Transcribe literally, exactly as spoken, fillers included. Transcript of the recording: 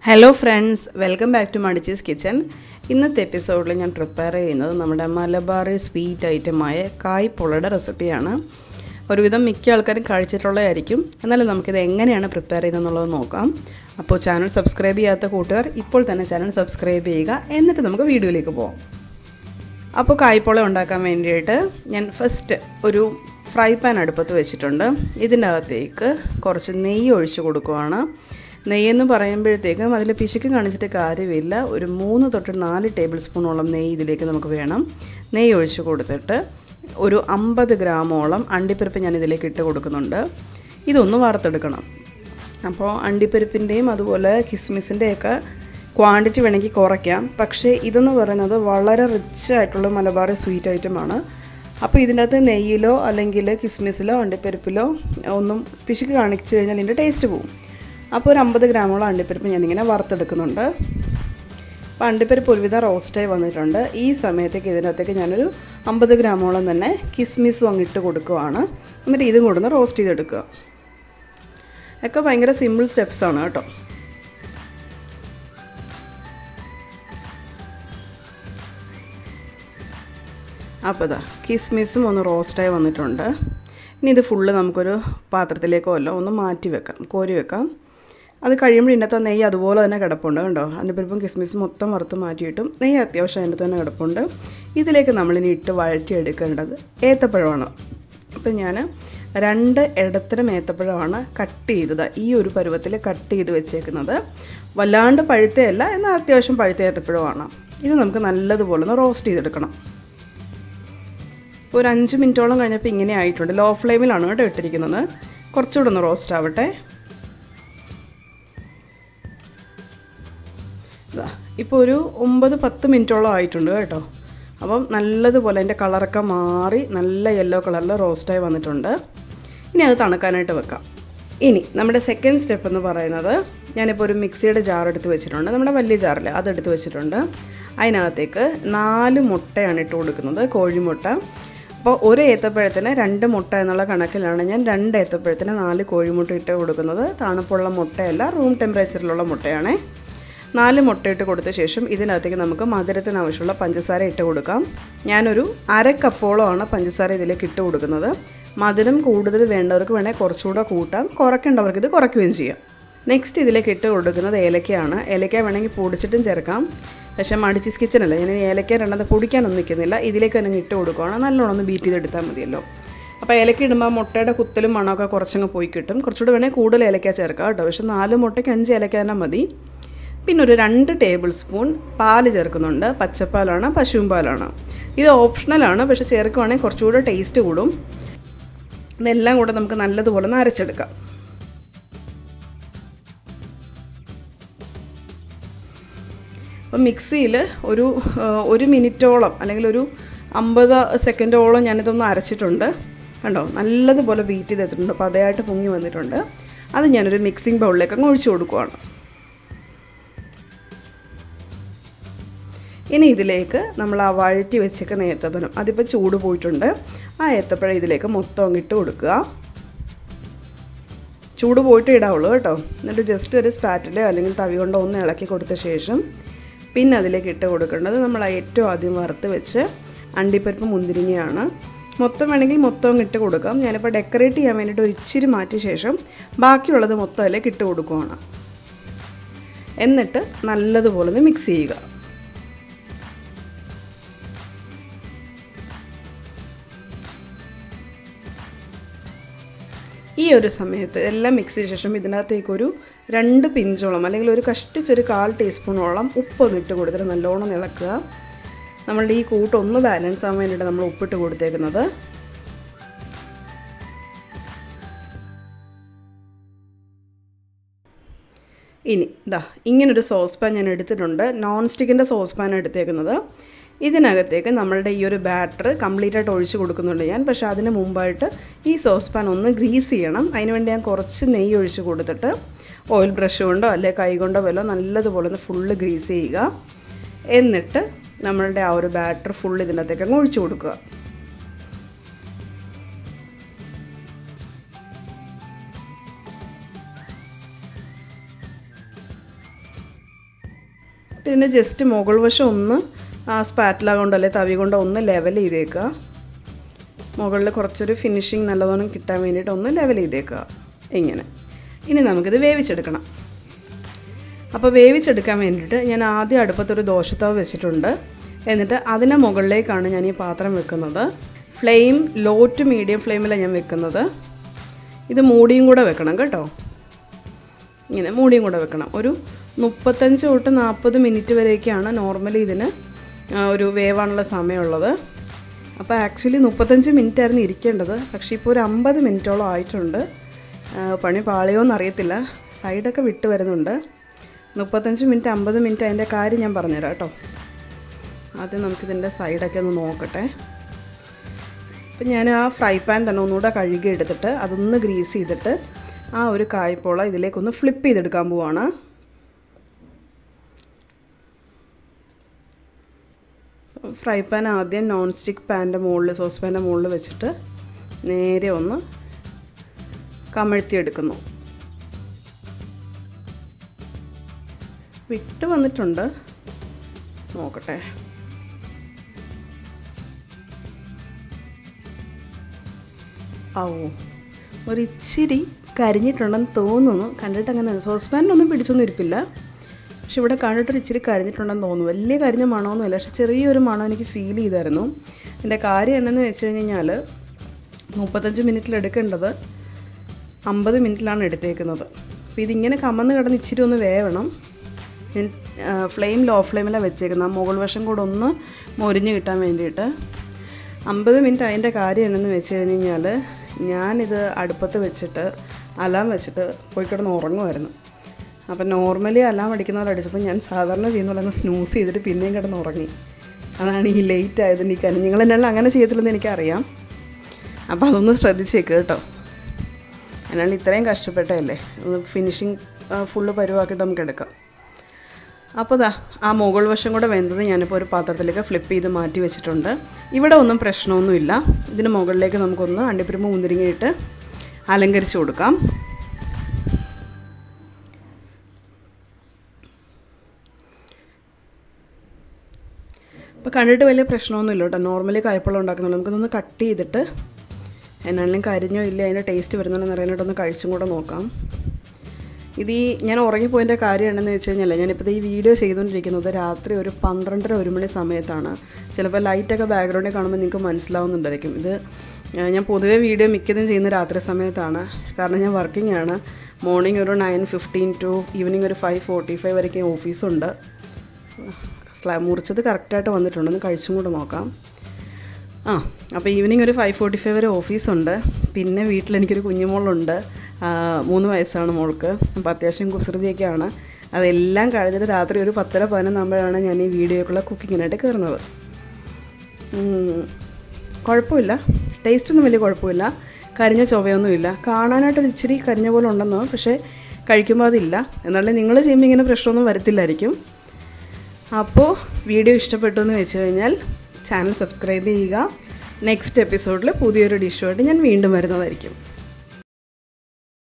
Hello friends, welcome back to Madichees Kitchen. ഇന്നത്തെ എപ്പിസോഡിൽ ഞാൻ പ്രിപ്പയർ ചെയ്യുന്നത് നമ്മുടെ മലബാറി സ്വീറ്റ് ഐറ്റമായ കായ്പോളയുടെ റെസിപ്പിയാണ്. ഒരുവിധം മിക്ക ആൾക്കാരും കഴിച്ചിട്ടുള്ളതായിരിക്കും. എന്നാലും നമുക്കിത് എങ്ങനെയാണ് പ്രിപ്പയർ ചെയ്യുന്നതെന്നുള്ളത് നോക്കാം. അപ്പോൾ ചാനൽ സബ്സ്ക്രൈബ് ചെയ്യാത്ത കൂട്ടുകാർ ഇപ്പോൾ തന്നെ ചാനൽ സബ്സ്ക്രൈബ് ചെയ്യുക. എന്നിട്ട് നമുക്ക് വീഡിയോയിലേക്ക് പോകാം. അപ്പോൾ കായ്പോള ഉണ്ടാക്കാൻ വേണ്ടിയിട്ട് ഞാൻ ഫസ്റ്റ് ഒരു ഫ്രൈ പാൻ അടുപ്പത്ത് വെച്ചിട്ടുണ്ട്. ഇതിൻ്റെ അകത്തേക്ക് കുറച്ച് നെയ്യ് ഒഴിച്ച് കൊടുക്കുകയാണ്. നെയ്യെന്ന് പറയുമ്പോഴത്തേക്കും അതിൽ പിശുക്ക് കാണിച്ചിട്ട് കാര്യമില്ല. ഒരു മൂന്ന് തൊട്ട് നാല് ടേബിൾ സ്പൂണോളം നെയ്യ് ഇതിലേക്ക് നമുക്ക് വേണം. നെയ്യ് ഒഴിച്ച് കൊടുത്തിട്ട് ഒരു അമ്പത് ഗ്രാമോളം അണ്ടിപ്പരിപ്പ് ഞാൻ ഇതിലേക്ക് ഇട്ട് കൊടുക്കുന്നുണ്ട്. ഇതൊന്ന് വറുത്തെടുക്കണം. അപ്പോൾ അണ്ടിപ്പരിപ്പിൻ്റെയും അതുപോലെ കിസ്മിസിൻ്റെയൊക്കെ ക്വാണ്ടിറ്റി വേണമെങ്കിൽ കുറയ്ക്കാം. പക്ഷേ ഇതെന്ന് പറയുന്നത് വളരെ റിച്ച് ആയിട്ടുള്ള മലബാറി സ്വീറ്റ് ഐറ്റമാണ്. അപ്പോൾ ഇതിനകത്ത് നെയ്യിലോ അല്ലെങ്കിൽ കിസ്മിസിലോ അണ്ടിപ്പരിപ്പിലോ ഒന്നും പിശുക്ക് കാണിച്ചു കഴിഞ്ഞാൽ ഇതിൻ്റെ ടേസ്റ്റ് പോവും. അപ്പോൾ ഒരു അമ്പത് ഗ്രാമോളം അണ്ടിപ്പരിപ്പ് ഞാനിങ്ങനെ വറുത്തെടുക്കുന്നുണ്ട്. അപ്പോൾ അണ്ടിപ്പരിപ്പ് ഒരുവിധം റോസ്റ്റായി വന്നിട്ടുണ്ട്. ഈ സമയത്തേക്ക് ഇതിനകത്തേക്ക് ഞാനൊരു അമ്പത് ഗ്രാമോളം തന്നെ കിസ്മിസും അങ്ങിട്ട് കൊടുക്കുകയാണ്. എന്നിട്ട് ഇതും കൊടുന്ന് റോസ്റ്റ് ചെയ്തെടുക്കുക. ഒക്കെ ഭയങ്കര സിമ്പിൾ സ്റ്റെപ്സാണ് കേട്ടോ. അപ്പോൾ ഇതാ കിസ്മിസും ഒന്ന് റോസ്റ്റായി വന്നിട്ടുണ്ട്. ഇനി ഇത് ഫുള്ള് നമുക്കൊരു പാത്രത്തിലേക്കോ അല്ല ഒന്ന് മാറ്റി വെക്കാം, കോരി വെക്കാം. അത് കഴിയുമ്പോൾ ഇതിനകത്ത് നെയ്യ് അതുപോലെ തന്നെ കിടപ്പുണ്ട് കണ്ടോ. അണ്ടിപ്പരിപ്പും കിസ്മിസും മൊത്തം വറുത്ത് മാറ്റിയിട്ടും നെയ്യ് അത്യാവശ്യം അതിൻ്റെ തന്നെ കിടപ്പുണ്ട്. ഇതിലേക്ക് നമ്മളിനി ഇട്ട് വഴറ്റിയെടുക്കേണ്ടത് ഏത്തപ്പഴമാണ്. അപ്പം ഞാൻ രണ്ട് ഇടത്തരം ഏത്തപ്പഴമാണ് കട്ട് ചെയ്തത്. ഈ ഒരു പരുവത്തിൽ കട്ട് ചെയ്ത് വെച്ചേക്കുന്നത്. വല്ലാണ്ട് പഴുത്തയല്ല, എന്നാൽ അത്യാവശ്യം പഴുത്ത ഏത്തപ്പഴമാണ്. ഇത് നമുക്ക് നല്ലതുപോലെ ഒന്ന് റോസ്റ്റ് ചെയ്തെടുക്കണം. ഒരു അഞ്ച് മിനിറ്റോളം കഴിഞ്ഞപ്പോൾ ഇങ്ങനെ ആയിട്ടുണ്ട്. ലോ ഫ്ലെയിമിലാണ് കേട്ടോ ഇട്ടിരിക്കുന്നത്. കുറച്ചുകൂടെ ഒന്ന് റോസ്റ്റ് ആവട്ടെ. ഇപ്പോൾ ഒരു ഒമ്പത് പത്ത് മിനിറ്റോളം ആയിട്ടുണ്ട് കേട്ടോ. അപ്പം നല്ലതുപോലെ അതിൻ്റെ കളറൊക്കെ മാറി നല്ല യെല്ലോ കളറിൽ റോസ്റ്റായി വന്നിട്ടുണ്ട്. ഇനി അത് തണുക്കാനായിട്ട് വെക്കാം. ഇനി നമ്മുടെ സെക്കൻഡ് സ്റ്റെപ്പ് എന്ന് പറയുന്നത് ഞാനിപ്പോൾ ഒരു മിക്സിയുടെ ജാർ എടുത്ത് വെച്ചിട്ടുണ്ട്. നമ്മുടെ വലിയ ജാറിൽ അതെടുത്ത് വെച്ചിട്ടുണ്ട്. അതിനകത്തേക്ക് നാല് മുട്ടയാണ് ഇട്ട് കൊടുക്കുന്നത്, കോഴിമുട്ട. അപ്പോൾ ഒരു ഏത്തപ്പഴത്തിന് രണ്ട് മുട്ട എന്നുള്ള കണക്കിലാണ് ഞാൻ രണ്ട് ഏത്തപ്പഴത്തിന് നാല് കോഴിമുട്ട ഇട്ട് കൊടുക്കുന്നത്. തണുപ്പുള്ള മുട്ടയല്ല, റൂം ടെമ്പറേച്ചറിലുള്ള മുട്ടയാണ്. നാല് മുട്ട ഇട്ട് കൊടുത്ത ശേഷം ഇതിനകത്തേക്ക് നമുക്ക് മധുരത്തിന് ആവശ്യമുള്ള പഞ്ചസാര ഇട്ട് കൊടുക്കാം. ഞാനൊരു അര കപ്പോളമാണ് പഞ്ചസാര ഇതിലേക്ക് ഇട്ട് കൊടുക്കുന്നത്. മധുരം കൂടുതൽ വേണ്ടവർക്ക് വേണമെങ്കിൽ കുറച്ചുകൂടെ കൂട്ടാം, കുറയ്ക്കേണ്ടവർക്ക് ഇത് കുറയ്ക്കുകയും ചെയ്യാം. നെക്സ്റ്റ് ഇതിലേക്ക് ഇട്ട് കൊടുക്കുന്നത് ഏലക്കയാണ്. ഏലക്ക വേണമെങ്കിൽ പൊടിച്ചിട്ടും ചേർക്കാം. പക്ഷേ മഡിച്ചീസ് കിച്ചൺ അല്ല, ഞാൻ ഏലക്ക രണ്ടത് പൊടിക്കാനൊന്നും നിൽക്കുന്നില്ല. ഇതിലേക്ക് തന്നെ ഇട്ട് കൊടുക്കുകയാണ്. നല്ലോണം ഒന്ന് ബീറ്റ് ചെയ്തെടുത്താൽ മതിയല്ലോ. അപ്പോൾ ഏലക്ക ഇടുമ്പോൾ മുട്ടയുടെ കുത്തലും മണമൊക്കെ കുറച്ചങ്ങ് പോയി കിട്ടും. കുറച്ചുകൂടെ വേണമെങ്കിൽ കൂടുതൽ ഏലക്ക ചേർക്കാം കേട്ടോ. പക്ഷേ നാല് മുട്ടയ്ക്ക് അഞ്ച് ഏലക്ക തന്നെ മതി. പിന്നെ ഒരു രണ്ട് ടേബിൾ സ്പൂൺ പാല് ചേർക്കുന്നുണ്ട്. പച്ചപ്പാലാണ്, പശുവും പാലാണ്. ഇത് ഓപ്ഷണലാണ്, പക്ഷേ ചേർക്കുവാണെങ്കിൽ കുറച്ചുകൂടെ ടേസ്റ്റ് കൂടും. ഇതെല്ലാം കൂടെ നമുക്ക് നല്ലതുപോലെ ഒന്ന് അരച്ചെടുക്കാം. അപ്പം മിക്സിയിൽ ഒരു ഒരു മിനിറ്റോളം അല്ലെങ്കിൽ ഒരു അമ്പത് സെക്കൻഡോളം ഞാനിതൊന്ന് അരച്ചിട്ടുണ്ട് കണ്ടോ. നല്ലതുപോലെ ബീറ്റ് ചെയ്തെടുത്തിട്ടുണ്ട്. പതയായിട്ട് പൊങ്ങി വന്നിട്ടുണ്ട്. അത് ഞാനൊരു മിക്സിംഗ് ബൗളിലേക്ക് അങ്ങ് ഒഴിച്ചു കൊടുക്കുവാണ്. ഇനി ഇതിലേക്ക് നമ്മൾ ആ വഴറ്റി വെച്ചേക്കുന്ന ഏത്തപ്പഴം, അതിപ്പോൾ ചൂട് പോയിട്ടുണ്ട്. ആ ഏത്തപ്പഴം ഇതിലേക്ക് മൊത്തം അങ്ങിട്ട് കൊടുക്കുക. ചൂട് പോയിട്ട് ഇടാവുള്ളൂ കേട്ടോ. എന്നിട്ട് ജസ്റ്റ് ഒരു സ്പാറ്റിലോ അല്ലെങ്കിൽ തവി കൊണ്ടോ ഒന്ന് ഇളക്കി കൊടുത്ത ശേഷം പിന്നെ അതിലേക്ക് ഇട്ട് കൊടുക്കേണ്ടത് നമ്മൾ ഏറ്റവും ആദ്യം വറുത്ത് വെച്ച് അണ്ടിപ്പരിപ്പ് മുന്തിരിങ്ങയാണ്. മൊത്തം വേണമെങ്കിൽ മൊത്തം ഇട്ട് കൊടുക്കാം. ഞാനിപ്പോൾ ഡെക്കറേറ്റ് ചെയ്യാൻ വേണ്ടിയിട്ട് ഒരു ഇച്ചിരി മാറ്റിയ ശേഷം ബാക്കിയുള്ളത് മൊത്തം അതിലേക്ക് ഇട്ട് കൊടുക്കുകയാണ്. എന്നിട്ട് നല്ലതുപോലെ ഒന്ന് മിക്സ് ചെയ്യുക. ഈ ഒരു സമയത്ത് എല്ലാം മിക്സ് ചെയ്ത ശേഷം ഇതിനകത്തേക്കൊരു രണ്ട് പിഞ്ചോളം അല്ലെങ്കിൽ ഒരു കഷ്ടിച്ചൊരു കാൽ ടീസ്പൂണോളം ഉപ്പൊന്ന് ഇട്ട് കൊടുത്തിട്ട് നല്ലോണം ഇളക്കുക. നമ്മളുടെ ഈ കൂട്ടൊന്ന് ബാലൻസ് ആവാൻ വേണ്ടിയിട്ട് നമ്മൾ ഉപ്പിട്ട് കൊടുത്തേക്കുന്നത്. ഇനി ഇതാ ഇങ്ങനൊരു സോസ് പാൻ ഞാൻ എടുത്തിട്ടുണ്ട്. നോൺ സ്റ്റിക്കിൻ്റെ സോസ് പാൻ എടുത്തേക്കുന്നത്. ഇതിനകത്തേക്ക് നമ്മളുടെ ഈ ഒരു ബാറ്റർ കംപ്ലീറ്റ് ആയിട്ട് ഒഴിച്ച് കൊടുക്കുന്നുണ്ട് ഞാൻ. പക്ഷേ അതിന് മുമ്പായിട്ട് ഈ സോസ് പാൻ ഒന്ന് ഗ്രീസ് ചെയ്യണം. അതിനുവേണ്ടി ഞാൻ കുറച്ച് നെയ്യ് ഒഴിച്ച് കൊടുത്തിട്ട് ഓയിൽ ബ്രഷ് കൊണ്ടോ അല്ലെങ്കിൽ കൈ കൊണ്ടോ വല്ലോ നല്ലതുപോലെ ഒന്ന് ഫുള്ള് ഗ്രീസ് ചെയ്യുക. എന്നിട്ട് നമ്മളുടെ ആ ഒരു ബാറ്റർ ഫുള്ള് ഇതിനകത്തേക്ക് അങ്ങ് ഒഴിച്ച് കൊടുക്കുക. ഇതിൻ്റെ ജസ്റ്റ് മുകൾ വശം ഒന്ന് ആ സ്പാറ്റില കൊണ്ട് അല്ലെ തവി കൊണ്ട് ഒന്ന് ലെവൽ ചെയ്തേക്കുക. മുകളിൽ കുറച്ചൊരു ഫിനിഷിങ് നല്ലതോണം കിട്ടാൻ വേണ്ടിയിട്ട് ഒന്ന് ലെവൽ ചെയ്തേക്കുക ഇങ്ങനെ. ഇനി നമുക്കിത് വേവിച്ചെടുക്കണം. അപ്പോൾ വേവിച്ചെടുക്കാൻ വേണ്ടിയിട്ട് ഞാൻ ആദ്യം അടുപ്പത്തൊരു ദോശത്തവ വെച്ചിട്ടുണ്ട്. എന്നിട്ട് അതിന് മുകളിലേക്കാണ് ഞാൻ ഈ പാത്രം വെക്കുന്നത്. ഫ്ലെയിം ലോ ടു മീഡിയം ഫ്ലെയിമിലാണ് ഞാൻ വെക്കുന്നത്. ഇത് മൂടിയും കൂടെ വെക്കണം കേട്ടോ. ഇങ്ങനെ മൂടിയും കൂടെ വെക്കണം. ഒരു മുപ്പത്തഞ്ച് തൊട്ട് നാൽപ്പത് മിനിറ്റ് വരെയൊക്കെയാണ് നോർമലി ഇതിന് ഒരു വേവാനുള്ള സമയമുള്ളത്. അപ്പോൾ ആക്ച്വലി മുപ്പത്തഞ്ച് മിനിറ്റ് ആയിരുന്നു ഇരിക്കേണ്ടത്. പക്ഷേ ഇപ്പോൾ ഒരു അമ്പത് മിനിറ്റോളം ആയിട്ടുണ്ട്. പണി പാളിയോന്ന് അറിയത്തില്ല, സൈഡൊക്കെ വിട്ട് വരുന്നുണ്ട്. മുപ്പത്തഞ്ച് മിനിറ്റ് അമ്പത് മിനിറ്റ് അതിൻ്റെ കാര്യം ഞാൻ പറഞ്ഞുതരാം കേട്ടോ. ആദ്യം നമുക്കിതിൻ്റെ സൈഡൊക്കെ ഒന്ന് നോക്കട്ടെ. അപ്പം ഞാൻ ആ ഫ്രൈ പാൻ തന്നെ ഒന്നുകൂടെ കഴുകി എടുത്തിട്ട് അതൊന്ന് ഗ്രീസ് ചെയ്തിട്ട് ആ ഒരു കായ്പോള ഇതിലേക്കൊന്ന് ഫ്ലിപ്പ് ചെയ്തെടുക്കാൻ പോവാണ്. ഫ്രൈ പാൻ ആദ്യം നോൺ സ്റ്റിക്ക് പാൻ്റെ മുകളിൽ സോസ് പാൻ്റെ മുകളിൽ വെച്ചിട്ട് നേരെ ഒന്ന് കമഴ്ത്തിയെടുക്കുന്നു. വിട്ട് വന്നിട്ടുണ്ട്, നോക്കട്ടെ. ഓ, ഒരിച്ചിരി കരിഞ്ഞിട്ടുണ്ടെന്ന് തോന്നുന്നു. കണ്ടിട്ട് അങ്ങനെ സോസ് പാനിലൊന്നും പിടിച്ചൊന്നും ഇരിപ്പില്ല. പക്ഷെ ഇവിടെ കണ്ടിട്ടൊരു ഇച്ചിരി കരിഞ്ഞിട്ടുണ്ടെന്ന് തോന്നുന്നു. വലിയ കരിഞ്ഞ മണമൊന്നുമില്ല, പക്ഷെ ചെറിയൊരു മണം എനിക്ക് ഫീൽ ചെയ്തായിരുന്നു. എൻ്റെ കാര്യം എന്നു വെച്ച് കഴിഞ്ഞാൽ മുപ്പത്തഞ്ച് മിനിറ്റിൽ എടുക്കേണ്ടത് അമ്പത് മിനിറ്റിലാണ് എടുത്തേക്കുന്നത്. അപ്പോൾ ഇതിങ്ങനെ കമന്ന് കിടന്ന് ഇച്ചിരി ഒന്ന് വേവണം. ഫ്ലെയിം ലോ ഫ്ലെയിമിലാണ് വെച്ചേക്കുന്നത്. മുകൾ വശം കൂടെ ഒന്ന് മൊരിഞ്ഞ് കിട്ടാൻ വേണ്ടിയിട്ട്. അമ്പത് മിനിറ്റ് അതിൻ്റെ കാര്യം എന്നു വെച്ച് കഴിഞ്ഞാൽ ഞാനിത് അടുപ്പത്ത് വെച്ചിട്ട് അലാം വെച്ചിട്ട് പോയി കിടന്ന് ഉറങ്ങുമായിരുന്നു. അപ്പം നോർമലി അലാം അടിക്കുന്ന പോലെ അടിച്ചപ്പോൾ ഞാൻ സാധാരണ ചെയ്യുന്ന പോലെ അങ്ങ് സ്നൂസ് ചെയ്തിട്ട് പിന്നെയും കിടന്ന് ഉറങ്ങി. അതാണ് ഈ ലേറ്റ് ആയത്. ഈ കാര്യം നിങ്ങൾ എന്നെല്ലാം അങ്ങനെ ചെയ്തില്ലെന്ന് എനിക്കറിയാം. അപ്പോൾ അതൊന്ന് ശ്രദ്ധിച്ചേക്ക് കേട്ടോ. എന്നാൽ ഇത്രയും കഷ്ടപ്പെട്ടതല്ലേ, ഫിനിഷിങ് ഫുള്ള് പരുവാക്കിയിട്ട് നമുക്ക് എടുക്കാം. അപ്പോൾ ദാ ആ മുകൾ വശം കൂടെ വെന്തത് ഞാനിപ്പോൾ ഒരു പാത്രത്തിലേക്ക് ഫ്ലിപ്പ് ചെയ്ത് മാറ്റി വെച്ചിട്ടുണ്ട്. ഇവിടെ ഒന്നും പ്രശ്നമൊന്നുമില്ല. ഇതിന് മുകളിലേക്ക് നമുക്കൊന്ന് അണ്ടിപ്പരിപ്പ് മുന്തിരിങ്ങയിട്ട് അലങ്കരിച്ച് കൊടുക്കാം. അപ്പോൾ കണ്ടിട്ട് വലിയ പ്രശ്നമൊന്നുമില്ല കേട്ടോ. നോർമലി കായ്പളം ഉണ്ടാക്കുന്നുണ്ട്. നമുക്കിതൊന്ന് കട്ട് ചെയ്തിട്ട് എന്നാലും കരിഞ്ഞോ ഇല്ല അതിൻ്റെ ടേസ്റ്റ് വരുന്നുണ്ടെന്ന് അറിയാനായിട്ടൊന്ന് കഴിച്ചും കൂടെ നോക്കാം. ഇത് ഈ ഞാൻ ഉറങ്ങിപ്പോയതിൻ്റെ കാര്യം എന്താണെന്ന് വെച്ച് കഴിഞ്ഞാൽ ഞാനിപ്പോൾ ഈ വീഡിയോ ചെയ്തുകൊണ്ടിരിക്കുന്നത് രാത്രി ഒരു പന്ത്രണ്ടര ഒരു മണി സമയത്താണ്. ചിലപ്പോൾ ലൈറ്റൊക്കെ ബാക്ക്ഗ്രൗണ്ടിൽ കാണുമ്പോൾ നിങ്ങൾക്ക് മനസ്സിലാവുന്നുണ്ടായിരിക്കും. ഇത് ഞാൻ പൊതുവേ വീഡിയോ മിക്കതും ചെയ്യുന്ന രാത്രി സമയത്താണ്. കാരണം ഞാൻ വർക്കിംഗ് ആണ്. മോർണിംഗ് ഒരു നയൻ ഫിഫ്റ്റീൻ ടു ഈവനിങ് ഒരു ഫൈവ് ഫോർട്ടി ഫൈവ് വരെയൊക്കെ ഓഫീസുണ്ട്. സ്ലാ മുറിച്ചത് കറക്റ്റായിട്ട് വന്നിട്ടുണ്ട്. ഒന്ന് കഴിച്ചും കൂടെ നോക്കാം. ആ അപ്പോൾ ഈവനിങ് ഒരു ഫൈവ് ഫോർട്ടി ഫൈവ് വരെ ഓഫീസുണ്ട്. പിന്നെ വീട്ടിലെനിക്കൊരു കുഞ്ഞുമോളുണ്ട്. മൂന്ന് വയസ്സാണ് മോൾക്ക്. അപ്പോൾ അത്യാവശ്യം കുസൃതിയൊക്കെയാണ്. അതെല്ലാം കഴിഞ്ഞിട്ട് രാത്രി ഒരു പത്തര പതിനൊന്നാകുമ്പോഴാണ് ഞാൻ ഈ വീഡിയോക്കുള്ള കുക്കിങ്ങിനായിട്ട് കയറുന്നത്. കുഴപ്പമില്ല, ടേസ്റ്റൊന്നും വലിയ കുഴപ്പമില്ല. കരിഞ്ഞ ചൊവയൊന്നുമില്ല. കാണാനായിട്ടൊരു ഇച്ചിരി കരിഞ്ഞ പോലെ ഉണ്ടെന്നോ, പക്ഷേ കഴിക്കുമ്പോൾ അതില്ല. എന്നാലും നിങ്ങൾ ചെയ്യുമ്പോൾ ഇങ്ങനെ പ്രശ്നമൊന്നും വരത്തില്ലായിരിക്കും. അപ്പോൾ വീഡിയോ ഇഷ്ടപ്പെട്ടു എന്ന് വെച്ച് കഴിഞ്ഞാൽ ചാനൽ സബ്സ്ക്രൈബ് ചെയ്യുക. നെക്സ്റ്റ് എപ്പിസോഡിൽ പുതിയൊരു ഡിഷുമായിട്ട് ഞാൻ വീണ്ടും വരുന്നതായിരിക്കും.